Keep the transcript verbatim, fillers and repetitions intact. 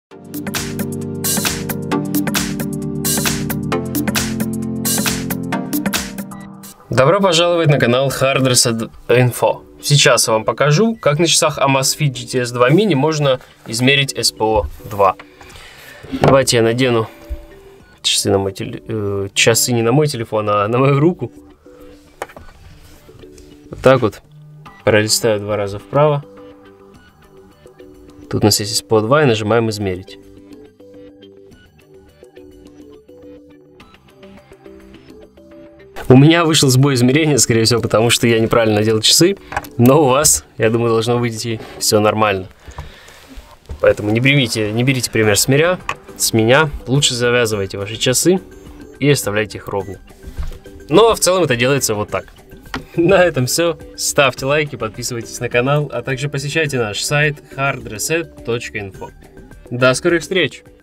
Добро пожаловать на канал Hard Reset Info. Сейчас я вам покажу, как на часах Amazfit джи ти эс два Mini можно измерить эс пэ о два. Давайте я надену часы, на мой теле... э, часы не на мой телефон, а на мою руку. Вот так вот. Пролистаю два раза вправо. Тут у нас есть эс пэ о два и нажимаем измерить. У меня вышел сбой измерения, скорее всего, потому что я неправильно надел часы, но у вас, я думаю, должно выйти все нормально. Поэтому не берите, не берите пример с меня, с меня, лучше завязывайте ваши часы и оставляйте их ровно. Но в целом это делается вот так. На этом все. Ставьте лайки, подписывайтесь на канал, а также посещайте наш сайт hard reset точка info. До скорых встреч!